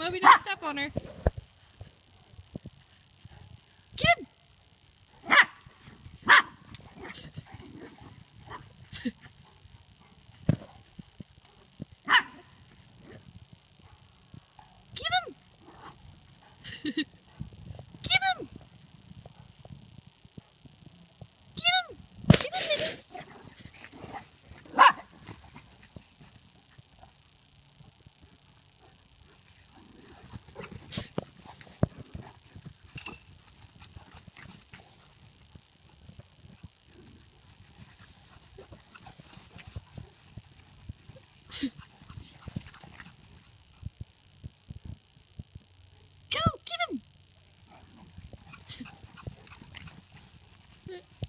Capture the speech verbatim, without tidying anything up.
Moby, don't step on her. Get him! Get him! Get him! Get him! Get him, baby! Go, get him!